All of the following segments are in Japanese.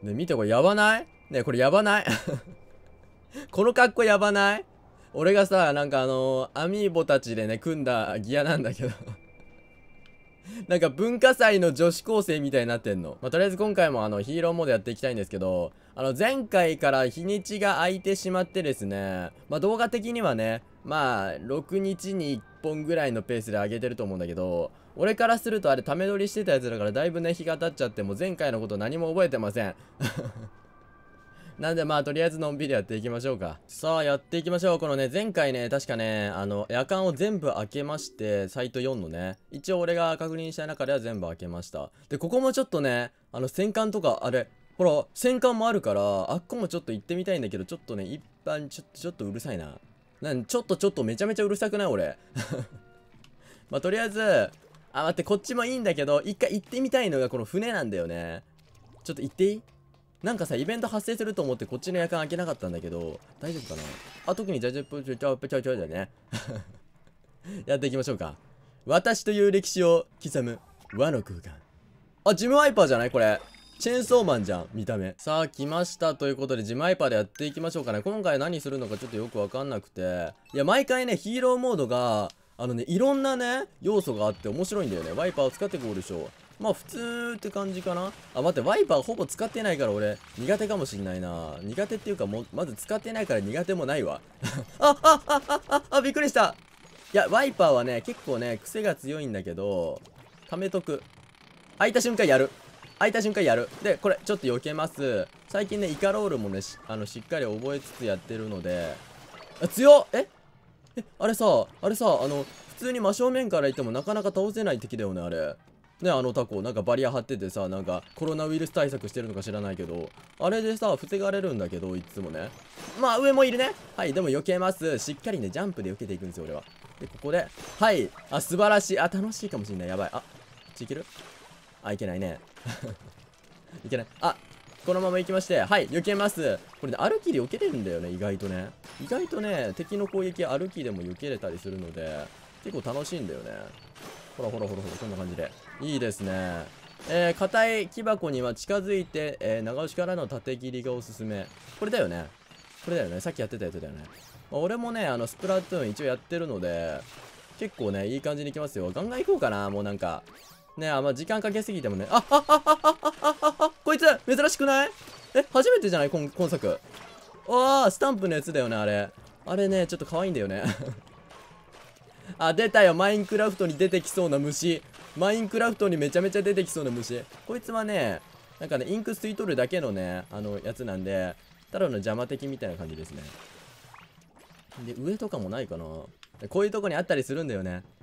ね、見てこれやばないね、これやばないこの格好やばない？俺がさ、なんかアミーボたちでね、組んだギアなんだけどなんか文化祭の女子高生みたいになってんの。まあ、とりあえず今回もヒーローモードやっていきたいんですけど、前回から日にちが空いてしまってですね、まあ、動画的にはね、まあ、6日に1本ぐらいのペースで上げてると思うんだけど、俺からするとあれため撮りしてたやつだからだいぶね、日が経っちゃって、もう前回のこと何も覚えてません。なんでまあとりあえずのんびりやっていきましょうか。さあやっていきましょう。このね前回ね確かね夜間を全部開けましてサイト4のね一応俺が確認した中では全部開けました。でここもちょっとね戦艦とかあれほら戦艦もあるからあっこもちょっと行ってみたいんだけどちょっとね一般ちょっとうるさいな。ちょっとめちゃめちゃうるさくない俺まあとりあえず待ってこっちもいいんだけど一回行ってみたいのがこの船なんだよね。ちょっと行っていい？なんかさ、イベント発生すると思ってこっちの夜間開けなかったんだけど、大丈夫かな？特に大丈夫、ちょいだね。やっていきましょうか。私という歴史を刻む和の空間。ジムワイパーじゃないこれ。チェーンソーマンじゃん、見た目。さあ、来ましたということで、ジムワイパーでやっていきましょうかね。今回何するのかちょっとよくわかんなくて。いや、毎回ね、ヒーローモードが、いろんなね、要素があって面白いんだよね。ワイパーを使ってこうでしょう。まあ普通って感じかな。待って、ワイパーほぼ使ってないから俺、苦手かもしんないな。苦手っていうかまず使ってないから苦手もないわ。びっくりした。いや、ワイパーはね、結構ね、癖が強いんだけど、貯めとく。開いた瞬間やる。開いた瞬間やる。で、これ、ちょっと避けます。最近ね、イカロールもね、しっかり覚えつつやってるので、強っ！あれさ、普通に真正面からいてもなかなか倒せない敵だよね、あれ。ね、タコ、なんかバリア張っててさ、なんかコロナウイルス対策してるのか知らないけど、あれでさ、防がれるんだけど、いつもね。まあ、上もいるね。はい、でも避けます。しっかりね、ジャンプで避けていくんですよ、俺は。で、ここで、はい。素晴らしい。楽しいかもしんない。やばい。こっち行ける？いけないね。いけない。このまま行きまして、はい、避けます。これね、歩きで避けれるんだよね、意外とね。意外とね、敵の攻撃歩きでも避けれたりするので、結構楽しいんだよね。ほら、こんな感じで。いいですね。硬い木箱には近づいて、長押しからの縦切りがおすすめ。これだよね。さっきやってたやつだよね。俺もね、スプラトゥーン一応やってるので、結構ね、いい感じにいきますよ。ガンガン行こうかな、もうなんか。ねまあ、時間かけすぎてもね。こいつ、珍しくない？初めてじゃない今作。スタンプのやつだよね、あれ。あれね、ちょっと可愛いんだよね。出たよ。マインクラフトに出てきそうな虫。マインクラフトにめちゃめちゃ出てきそうな虫。こいつはね、なんかね、インク吸い取るだけのね、やつなんで、ただの邪魔的みたいな感じですね。で、上とかもないかな。こういうとこにあったりするんだよね。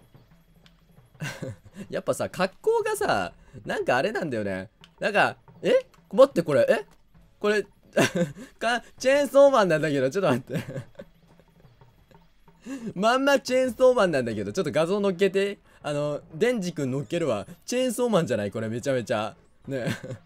やっぱさ、格好がさ、なんかあれなんだよね。なんか、待って、これ、これ、チェーンソーマンなんだけど、ちょっと待ってまんまチェーンソーマンなんだけど、ちょっと画像乗っけて。デンジ君乗っけるわ。チェーンソーマンじゃないこれめちゃめちゃ。ね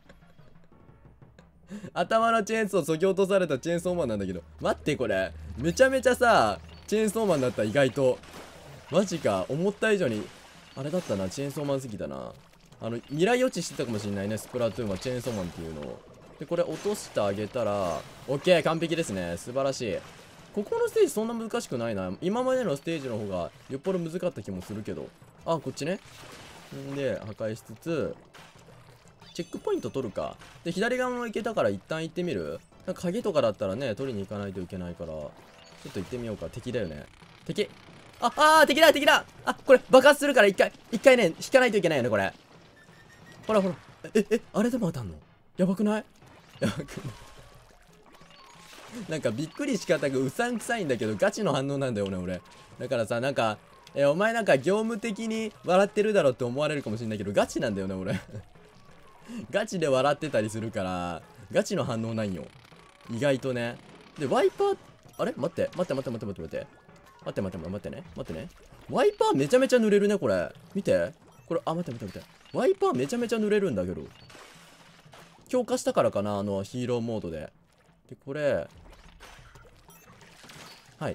頭のチェーンソー削ぎ落とされたチェーンソーマンなんだけど。待って、これ。めちゃめちゃさ、チェーンソーマンだった、意外と。マジか。思った以上に。あれだったな、チェーンソーマンすぎたな。未来予知してたかもしれないね、スプラトゥーンはチェーンソーマンっていうのを。で、これ落としてあげたら、オッケー、完璧ですね。素晴らしい。ここのステージそんな難しくないな。今までのステージの方がよっぽど難かった気もするけど。こっちね。んで、破壊しつつ、チェックポイント取るか。で、左側も行けたから一旦行ってみる？なんか鍵とかだったらね、取りに行かないといけないから、ちょっと行ってみようか。敵だよね。敵！敵だこれ爆発するから一回ね、引かないといけないよね、これ。ほら。あれでも当たんの？やばくない？やばくない？なんかびっくり仕方がうさんくさいんだけど、ガチの反応なんだよね、俺。だからさ、なんか、お前なんか業務的に笑ってるだろって思われるかもしれないけど、ガチなんだよね、俺。ガチで笑ってたりするから、ガチの反応ないよ。意外とね。で、ワイパー、あれ待って。待ってね。ワイパーめちゃめちゃ濡れるね、これ。見て。これ、待って。ワイパーめちゃめちゃ濡れるんだけど。強化したからかな、ヒーローモードで。で、これ。はい。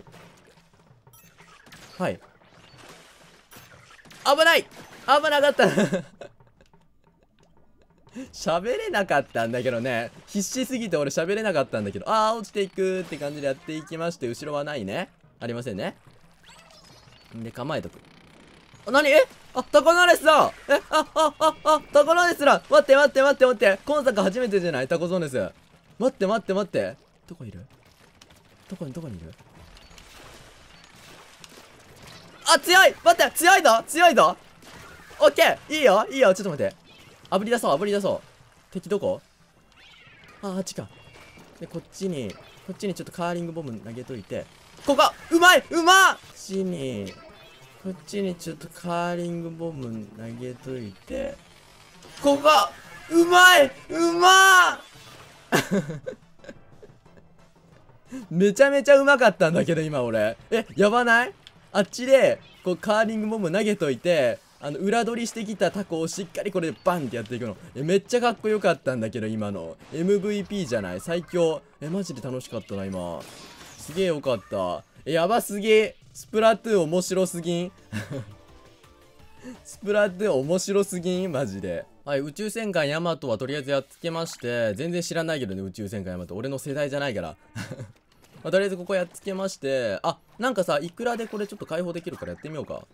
危ない！危なかった喋れなかったんだけどね。必死すぎて俺喋れなかったんだけど。落ちていくって感じでやっていきまして、後ろはないね。ありませんね。で、構えとく。何タコナレスだタコナレスだ。待って待って待って待って。今作初めてじゃない、タコゾーネス。待って待って待って。どこいる？どこにいる？強い！待って、強いぞ強いぞ。オッケー、いいよいいよ。ちょっと待って。炙り出そう。敵どこ？あっちか。で、こっちにちょっとカーリングボム投げといて。ここうまっ！こっちにちょっとカーリングボム投げといて。ここうまっめちゃめちゃうまかったんだけど、今俺。やばない？あっちで、こう、カーリングボム投げといて、裏取りしてきたタコをしっかりこれでバンってやっていくの。めっちゃかっこよかったんだけど、今の。MVP じゃない？最強。マジで楽しかったな、今。すげえよかった。やばすぎ。スプラトゥーン面白すぎんスプラトゥーン面白すぎんマジで。はい、宇宙戦艦ヤマトはとりあえずやっつけまして、全然知らないけどね、宇宙戦艦ヤマト。俺の世代じゃないから。とりあえずここやっつけまして、なんかさ、イクラでこれちょっと解放できるからやってみようか。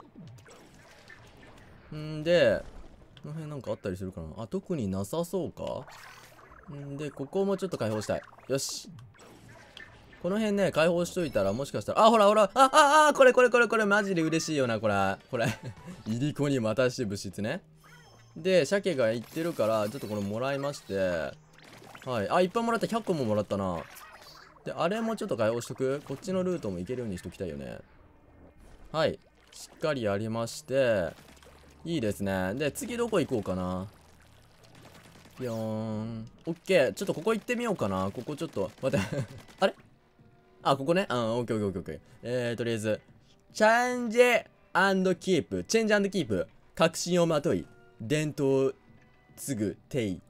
で、この辺なんかあったりするかな。特になさそうか。で、ここもちょっと解放したい。よし。この辺ね、解放しといたら、もしかしたら、ほら、これ、マジで嬉しいよな、これ。いりこにまたして物質ね。で、鮭が言ってるから、ちょっとこれもらいまして、はい。いっぱいもらった。100個ももらったな。で、あれもちょっと解放しとく。こっちのルートも行けるようにしときたいよね。はい。しっかりやりまして、いいですね。で、次どこ行こうかな。ぴょーん。オッケー。ちょっとここ行ってみようかな。ここちょっと、待って。あれここね。オッケー。とりあえず、チェンジ&キープ。チェンジ&キープ。確信をまとい、伝統を継ぐテイ。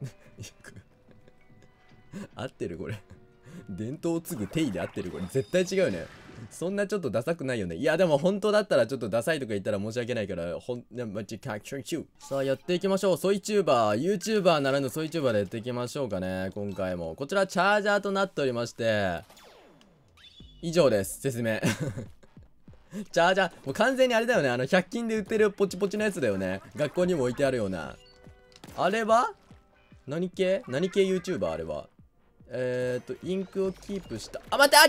合ってるこれ。伝統を継ぐテイで合ってるこれ。絶対違うね。そんなちょっとダサくないよね。いやでも本当だったらちょっとダサいとか言ったら申し訳ないから、さあやっていきましょう。ソイチューバー、YouTuber ならぬソイチューバーでやっていきましょうかね。今回も。こちらチャージャーとなっておりまして、以上です。説明。チャージャー、もう完全にあれだよね。100均で売ってるポチポチのやつだよね。学校にも置いてあるような。あれは何系 YouTuber あれは。インクをキープした。待って、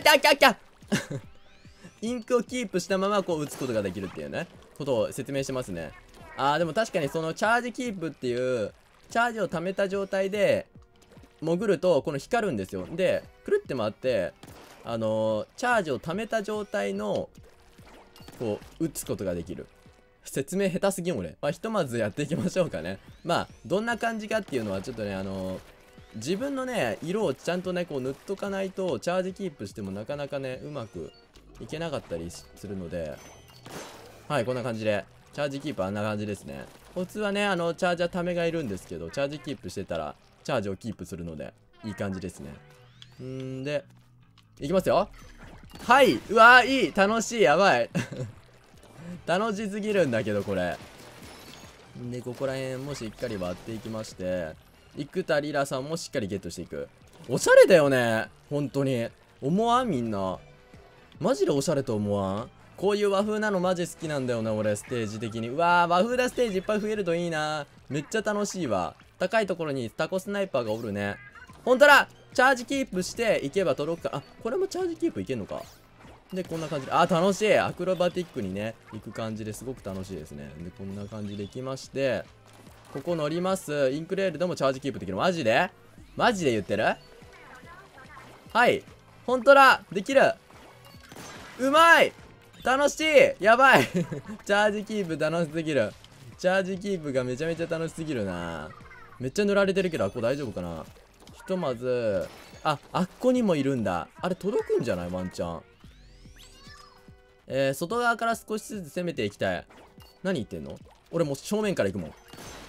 インクをキープしたままこう打つことができるっていうね、ことを説明してますね。でも確かにそのチャージキープっていう、チャージを貯めた状態で潜るとこの光るんですよ。で、くるって回って、チャージを貯めた状態の、こう、打つことができる。説明下手すぎん俺。ひとまずやっていきましょうかね。どんな感じかっていうのはちょっとね、自分のね、色をちゃんとね、こう塗っとかないと、チャージキープしてもなかなかね、うまくいけなかったりするので、はい、こんな感じで、チャージキープあんな感じですね。普通はね、チャージャーためがいるんですけど、チャージキープしてたら、チャージをキープするので、いい感じですね。で、いきますよ。はい、うわー、いい、楽しい、やばい。楽しすぎるんだけど、これ。で、ここら辺もしっかり割っていきまして、生田リラさんもしっかりゲットしていく。おしゃれだよね。本当に。思わんみんな。マジでおしゃれと思わん？こういう和風なのマジ好きなんだよな、俺、ステージ的に。うわー、和風なステージいっぱい増えるといいな。めっちゃ楽しいわ。高いところにタコスナイパーがおるね。ほんとだ！チャージキープしていけば届くか。これもチャージキープいけんのか。で、こんな感じで。楽しい！アクロバティックにね、行く感じですごく楽しいですね。で、こんな感じで行きまして、ここ乗ります。インクレールでもチャージキープできる。マジで言ってる？はい。ほんとだ！できる！うまい！楽しい！やばい！チャージキープ楽しすぎる。チャージキープがめちゃめちゃ楽しすぎるな。めっちゃ塗られてるけど、これ大丈夫かな。ひとまず、あっこにもいるんだ。あれ届くんじゃないワンチャン。外側から少しずつ攻めていきたい。何言ってんの？俺もう正面から行くもん。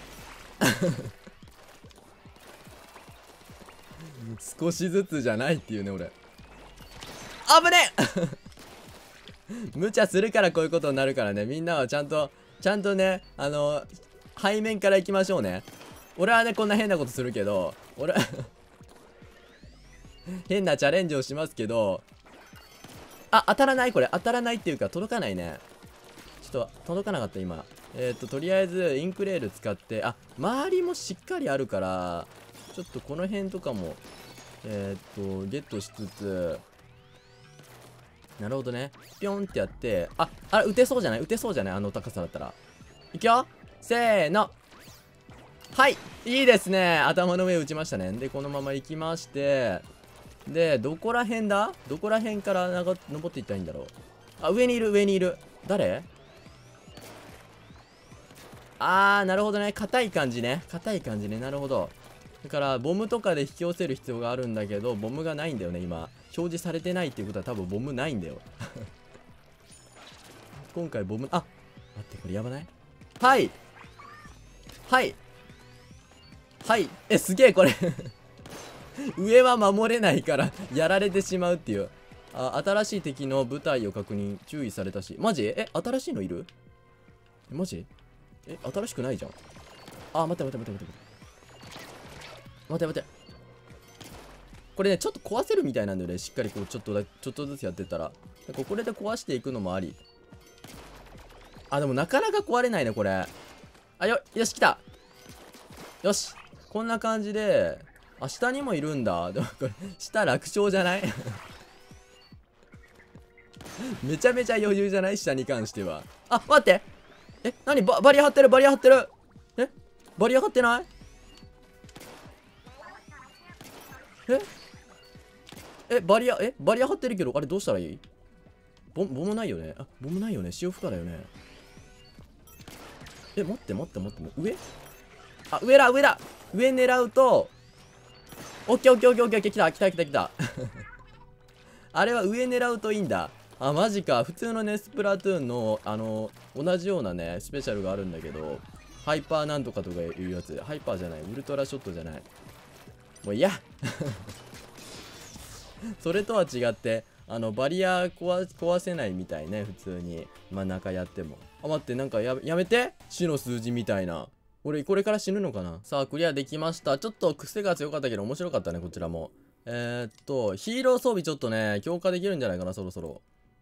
少しずつじゃないっていうね、俺。危ねえ無茶するからこういうことになるからね。みんなはちゃんとね、背面から行きましょうね。 俺はね、こんな変なことするけど、俺変なチャレンジをしますけど、あ、当たらない。これ当たらないっていうか届かないね。ちょっと届かなかった今。とりあえずインクレール使って、あ、周りもしっかりあるから、ちょっとこの辺とかもゲットしつつ、なるほどね。ピョンってやって、あ、撃てそうじゃない？撃てそうじゃない？あの高さだったら。いくよ、せーの。はい、いいですね。頭の上打ちましたね。で、このまま行きまして、で、どこら辺だ？どこら辺から登っていったらいいんだろう。あ、上にいる、上にいる。誰？あー、なるほどね。硬い感じね。硬い感じね。なるほど。だから、ボムとかで引き寄せる必要があるんだけど、ボムがないんだよね、今。表示されてないっていうことは多分ボムないんだよ。今回ボム、あ、待って、これやばない？はい。はい。はい。すげえ、これ上は守れないからやられてしまうっていう。あ、新しい敵の部隊を確認、注意されたし。マジ？新しいのいる？マジ？新しくないじゃん。あ、待って待って待って待って待って待って。これね、ちょっと壊せるみたいなんだよね。しっかりこう、ちょっとずつやってったら。これで壊していくのもあり。あ、でもなかなか壊れないね、これ。あ、よし、来た。よし。こんな感じで、あ、下にもいるんだ。でもこれ、下楽勝じゃないめちゃめちゃ余裕じゃない？下に関しては。あ、待って。何？バリア張ってる、バリア張ってる。バリア張ってない？バリア張ってるけど、あれどうしたらいい？ボムないよね。あ、ボムないよね。潮吹かだよね。待って待って待って。上？あ、上だ、上だ。上狙うと、オッケーオッケーオッケーオッケー、来た。あれは上狙うといいんだ。あ、マジか。普通のね、スプラトゥーンの、同じようなね、スペシャルがあるんだけど、ハイパーなんとかとかいうやつ。ハイパーじゃない。ウルトラショットじゃない。もういやそれとは違って、バリア壊せないみたいね、普通に。真ん中やっても。あ、待って、なんかやめて。死の数字みたいな。俺、これから死ぬのかな？さあ、クリアできました。ちょっと癖が強かったけど、面白かったね、こちらも。ヒーロー装備ちょっとね、強化できるんじゃないかな、そろそろ。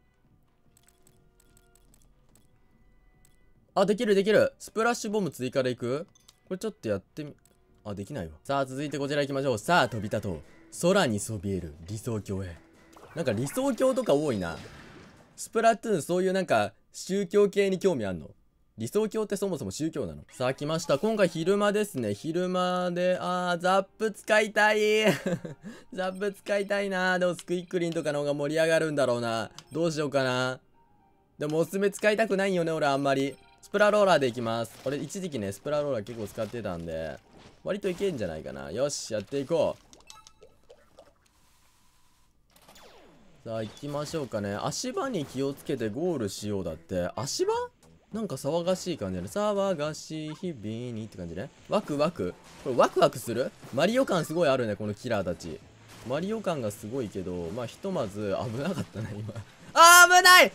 あ、できる。スプラッシュボム追加でいく？これちょっとやってみ、あ、できないわ。さあ、続いてこちら行きましょう。さあ、飛び立とう。空にそびえる理想郷へ。なんか理想郷とか多いな。スプラトゥーン、そういうなんか、宗教系に興味あんの？理想郷ってそもそも宗教なの？さあ来ました。今回昼間ですね。昼間で、ザップ使いたいザップ使いたいな。でもスクイックリンとかの方が盛り上がるんだろうな。どうしようかな。でもおすすめ使いたくないよね、俺あんまり。スプラローラーでいきます。俺一時期ね、スプラローラー結構使ってたんで、割といけんじゃないかな。よし、やっていこう。さあ行きましょうかね。足場に気をつけてゴールしようだって。足場？なんか騒がしい感じだね。騒がしい日々にって感じね。ワクワク。これワクワクする？マリオ感すごいあるね、このキラーたち。マリオ感がすごいけど、まあひとまず危なかったな、今。危ない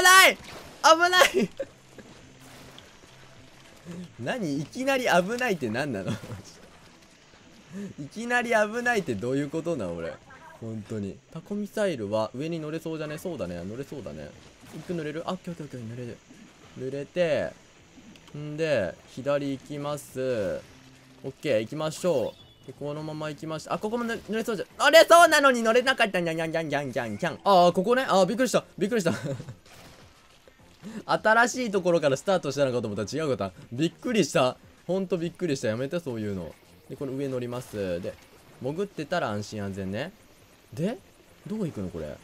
何？いきなり危ないって何なのいきなり危ないってどういうことなの俺。本当に。タコミサイルは上に乗れそうじゃね？そうだね。乗れそうだね。乗れる？あ、オッケーオッケー、乗れる。濡れて、んで、左行きます。オッケー、行きましょう。で、このまま行きました。あ、ここも濡れそうじゃ、乗れそうなのに乗れなかった。にゃんにゃんにゃんにゃんにゃんにゃん。ああ、ここね。ああ、びっくりした。新しいところからスタートしたのかと思ったら違うかった。びっくりした。ほんとびっくりした。やめて、そういうの。で、この上乗ります。で、潜ってたら安心安全ね。で、どこ行くのこれ。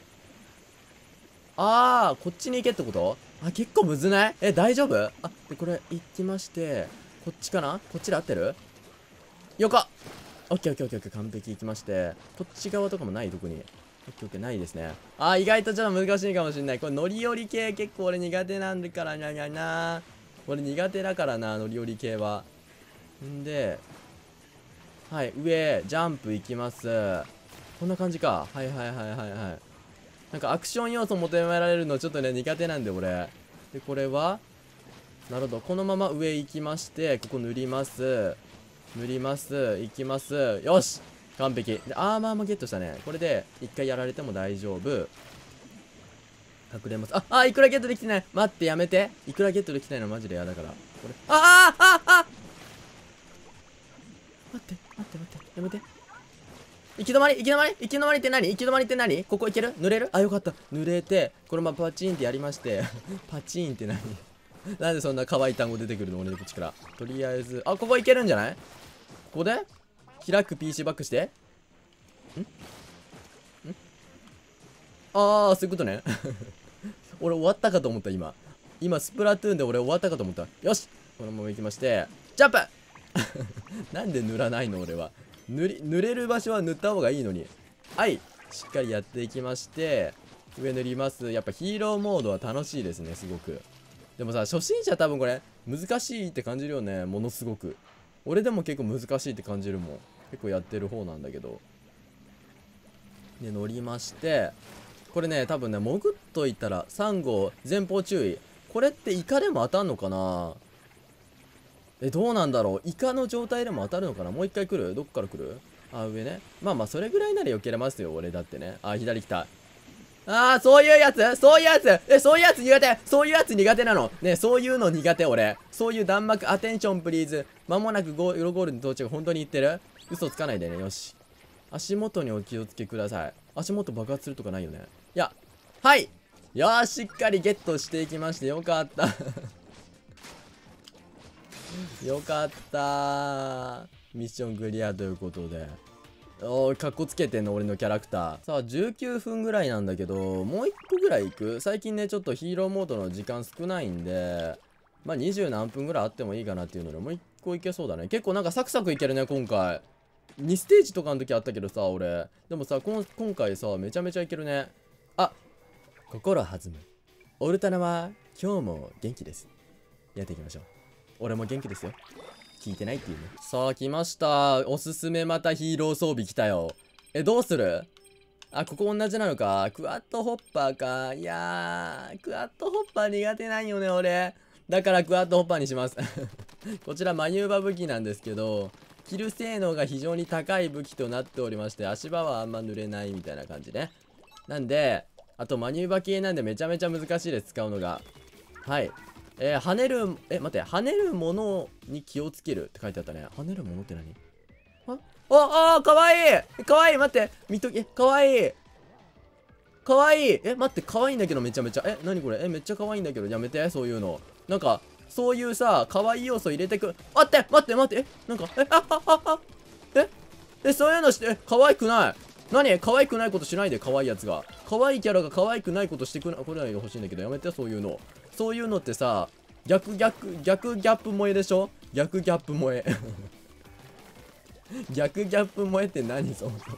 こっちに行けってこと？結構むずない？大丈夫？で、これ、行きまして、こっちかな？こっちで合ってる？よか！オッケーオッケーオッケーオッケー、完璧行きまして、こっち側とかもない？特に。オッケーオッケー、ないですね。意外とちょっと難しいかもしんない。これ、乗り降り系結構俺苦手なんだからな。俺苦手だからな、乗り降り系は。んで、はい、上、ジャンプ行きます。こんな感じか。はい。なんかアクション要素求められるのちょっとね、苦手なんで俺。で、これはなるほど。このまま上行きまして、ここ塗ります。 塗ります。いきます。よし完璧で、アーマーもゲットしたね。これで一回やられても大丈夫。隠れます。いくらゲットできてない。待って、やめて。いくらゲットできてないのマジで嫌だから。これ待ってやめて。行き止まりって何ここ行ける？濡れる？よかった。濡れて、このままパチンってやりまして。パチンって何なんでそんな可愛い単語出てくるの俺の口から。とりあえず、ここ行けるんじゃない？ここで開く PC バックして。そういうことね。俺終わったかと思った、今スプラトゥーンで俺終わったかと思った。よしこのまま行きまして、ジャンプなんで塗らないの俺は。塗れる場所は塗った方がいいのに。しっかりやっていきまして、上塗ります。やっぱヒーローモードは楽しいですね、すごく。でもさ、初心者多分これ難しいって感じるよね、ものすごく。俺でも結構難しいって感じるもん。結構やってる方なんだけど。で乗りまして、これね多分ね潜っといたらサンゴ前方注意。これってイカでも当たんのかな。どうなんだろう。イカの状態でも当たるのかな。もう一回来る？どっから来る？上ね。まあそれぐらいなら避けれますよ俺だってね。左来た。そういうやつそういうやつ苦手。そういうやつ苦手なのね。そういうの苦手俺。そういう弾幕アテンションプリーズ。間もなくゴールに到着。本当に言ってる？嘘つかないでね。よし足元にお気をつけください。足元爆発するとかないよね。よーしっかりゲットしていきましてよかったよかったミッションクリアということで。かっこつけてんの俺のキャラクター。さあ19分ぐらいなんだけど、もう1個ぐらいいく？最近ねちょっとヒーローモードの時間少ないんで、まあ20何分ぐらいあってもいいかなっていうので、もう1個いけそうだね。結構なんかサクサクいけるね今回。2ステージとかの時あったけどさ俺。でもさ今回さめちゃめちゃいけるね。心弾むオルタナは今日も元気です。やっていきましょう。俺も元気ですよ。聞いてないっていうね。さあ来ました。おすすめまたヒーロー装備来たよ。どうする？ここ同じなのか。クワッドホッパーか。いやークワッドホッパー苦手なんよね俺。だからクワッドホッパーにしますこちらマニューバ武器なんですけど、キル性能が非常に高い武器となっておりまして、足場はあんま濡れないみたいな感じね。なんであとマニューバ系なんでめちゃめちゃ難しいです使うのが。跳ねる待って、跳ねるものに気をつけるって書いてあったね。跳ねるものって何？かわいいかわいい。待って見とけ。かわいいかわいい。待ってかわいいんだけどめちゃめちゃ。何これ。めっちゃかわいいんだけどやめてそういうの。なんかそういうさかわいい要素入れてく。待ってなんかそういうのしてかわいくない。何可愛くないことしないで。可愛いやつが可愛いキャラが可愛くないことしてくれないでほしいんだけどやめて。そういうのってさ逆ギャップ萌えでしょ。逆ギャップ萌え逆ギャップ萌えって何？そもそも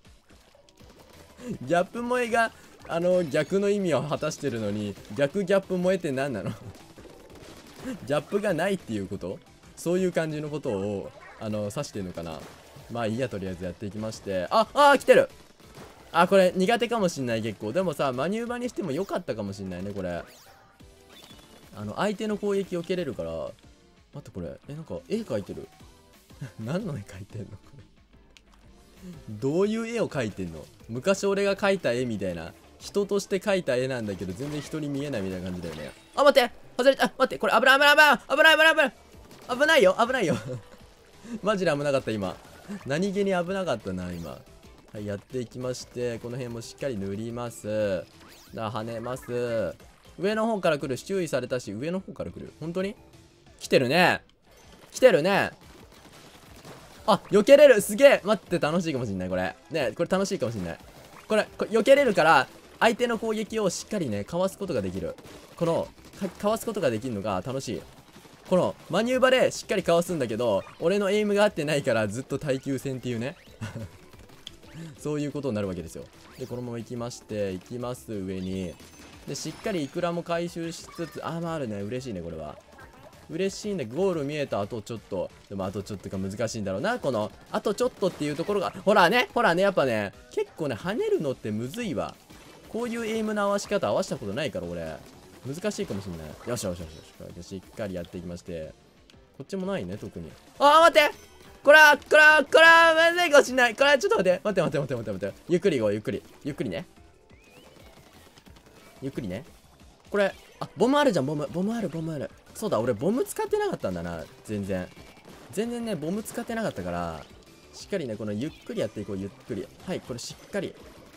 ギャップ萌えが逆の意味を果たしてるのに逆ギャップ萌えって何なのギャップがないっていうこと？そういう感じのことを指してるのかな。まあいいや、とりあえずやっていきまして。来てる。これ苦手かもしんない。結構でもさマニューバにしても良かったかもしんないねこれ。相手の攻撃を受けれるから。待ってこれなんか絵描いてる何の絵描いてんのこれどういう絵を描いてんの？昔俺が描いた絵みたいな、人として描いた絵なんだけど全然人に見えないみたいな感じだよね。待って外れた。待ってこれ危ないよマジで危なかった今。何気に危なかったな今。やっていきまして、この辺もしっかり塗ります。跳ねます。上の方から来るし注意されたし、上の方から来る。本当に来てるね。避けれる。すげえ。待って、楽しいかもしんないこれね。これ楽しいかもしんない。これ避けれるから相手の攻撃をしっかりねかわすことができる。かわすことができるのが楽しい。このマニューバでしっかりかわすんだけど、俺のエイムが合ってないからずっと耐久戦っていうねそういうことになるわけですよ。でこのまま行きまして行きます。上にでしっかりイクラも回収しつつ、あるね。嬉しいねこれは。嬉しいね。ゴール見えた。あとちょっと。でもあとちょっとが難しいんだろうな。このあとちょっとっていうところがほらねやっぱね結構ね跳ねるのってむずいわ。こういうエイムの合わし方合わせたことないから俺難しいかもしんない。よししっかりやっていきまして。こっちもないね特に。待ってこらまずいかもしんない。これちょっと待って。待って。ゆっくり行こう、ゆっくりね。これ、あ、ボムあるじゃん、ボムある。そうだ、俺ボム使ってなかったんだな、全然ね、ボム使ってなかったから、しっかりね、このゆっくりやっていこう、ゆっくり。はい、これしっかり。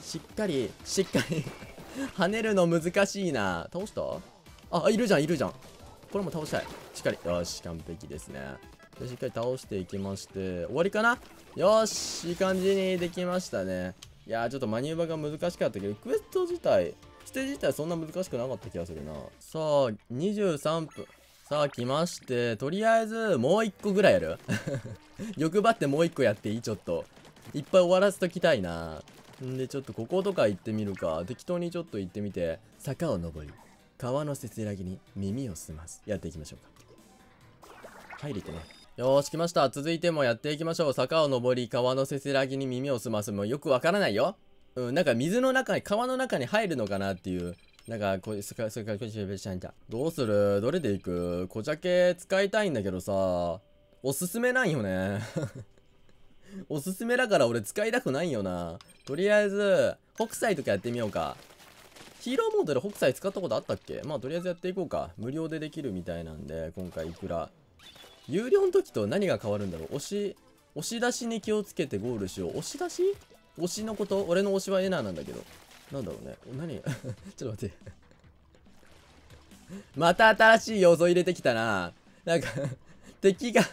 跳ねるの難しいな。倒した？あ、いるじゃん。これも倒したい。しっかり。よし、完璧ですね。で、しっかり倒していきまして、終わりかな？よし、いい感じにできましたね。いやー、ちょっとマニューバーが難しかったけど、クエスト自体、ステージ自体そんな難しくなかった気がするな。さあ、23分。さあ、来まして、とりあえず、もう1個ぐらいやる欲張ってもう1個やっていい？ちょっと。いっぱい終わらせときたいな。んで、ちょっとこことか行ってみるか。適当にちょっと行ってみて、坂を登り、川のせせらぎに耳を澄ます。やっていきましょうか。入りてね。よーし、来ました。続いてもやっていきましょう。坂を登り、川のせせらぎに耳を澄ます。もうよくわからないよ。うん、なんか水の中に、川の中に入るのかなっていう。なんか、こういう、どうする？どれで行く？小鮭使いたいんだけどさ、おすすめなんよね。おすすめだから俺使いたくないよな。とりあえず、北斎とかやってみようか。ヒーローモードで北斎使ったことあったっけ？まあとりあえずやっていこうか。無料でできるみたいなんで、今回いくら。有料の時と何が変わるんだろう？押し出しに気をつけてゴールしよう。押し出し？押しのこと？俺の押しはエナーなんだけど。なんだろうね。何ちょっと待って。また新しい要素入れてきたな。なんか敵が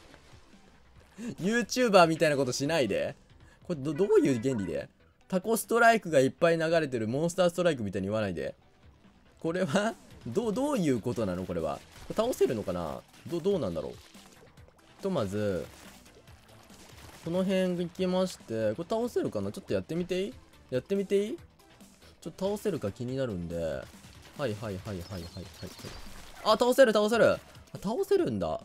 YouTuber みたいなことしないで。これどういう原理で？タコストライクがいっぱい流れてるモンスターストライクみたいに言わないで。これはどういうことなの？これは。これ倒せるのかな？どうなんだろう。まず、この辺行きまして、これ倒せるかな？ちょっとやってみていい？ちょっと倒せるか気になるんで。はい。あ、倒せる倒せるんだ。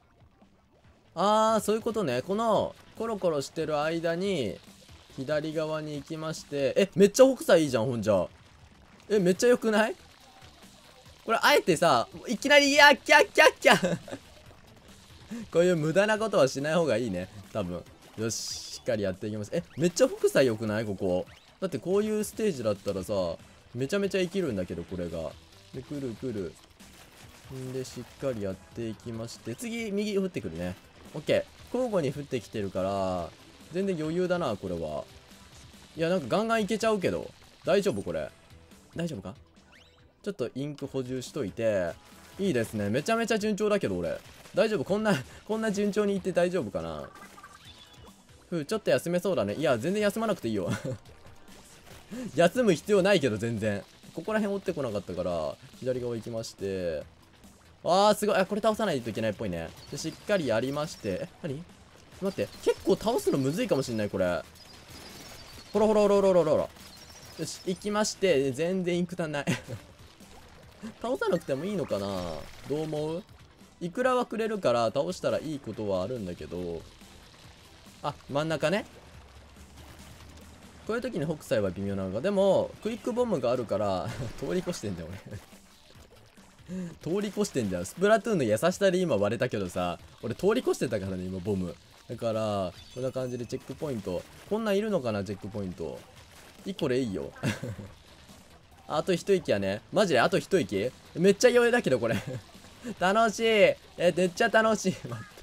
そういうことね。この、コロコロしてる間に、左側に行きまして、めっちゃ北斎いいじゃん、ほんじゃ。めっちゃ良くない？これ、あえてさ、いきなり、キャッこういう無駄なことはしない方がいいね。多分。よし、しっかりやっていきます。めっちゃ北斎良くない？ここ。だってこういうステージだったらさ、めちゃめちゃ生きるんだけど、これが。で、くる。んで、しっかりやっていきまして、次、右降ってくるね。オッケー。交互に降ってきてるから、全然余裕だな、これは。いや、なんかガンガンいけちゃうけど。大丈夫これ。大丈夫か？ちょっとインク補充しといて。いいですね。めちゃめちゃ順調だけど、俺。大丈夫？こんな順調にいって大丈夫かな？ちょっと休めそうだね。いや、全然休まなくていいよ。休む必要ないけど、全然。ここら辺追ってこなかったから、左側行きまして。すごい。これ倒さないといけないっぽいね。で、しっかりやりまして。何？待って。結構倒すのむずいかもしんない、これ。ほら。よし、行きまして。全然インク足んない。倒さなくてもいいのかな？どう思う？いくらはくれるから倒したらいいことはあるんだけど。真ん中ね。こういう時に北斎は微妙なのか。でも、クイックボムがあるから、通り越してんだよ、俺。通り越してんだよ。スプラトゥーンの優しさで今割れたけどさ、俺通り越してたからね、今、ボム。だから、こんな感じでチェックポイント。こんなんいるのかな、チェックポイント。1個でいいよ。あと一息やね。マジであと一息？めっちゃ余裕だけど、これ。楽しい。めっちゃ楽しい。待って。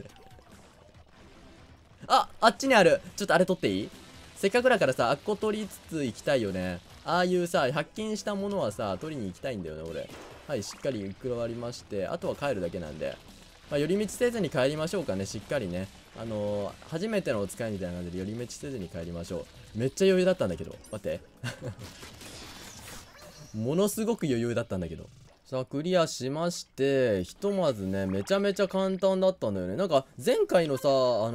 あっちにある。ちょっとあれ取っていい？せっかくだからさ、あっこ取りつつ行きたいよね。ああいうさ、発見したものはさ、取りに行きたいんだよね、俺。はい、しっかり加わりまして、あとは帰るだけなんで。寄り道せずに帰りましょうかね、しっかりね。初めてのお使いみたいな感じで寄り道せずに帰りましょう。めっちゃ余裕だったんだけど。待って。ものすごく余裕だったんだけど。さあ、クリアしまして、ひとまずね、めちゃめちゃ簡単だったんだよね。なんか、前回のさ、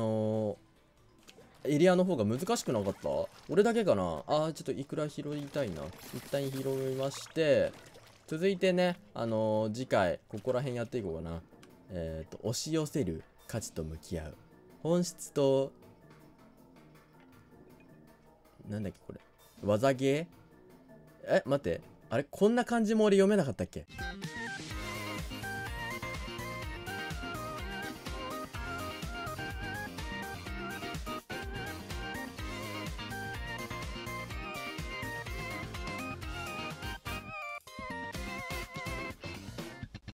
エリアの方が難しくなかった？俺だけかな？ちょっといくら拾いたいな。一旦拾いまして、続いてね、次回、ここら辺やっていこうかな。押し寄せる価値と向き合う。本質と、なんだっけこれ。技ゲー？待って。あれこんな感じも俺読めなかったっけ？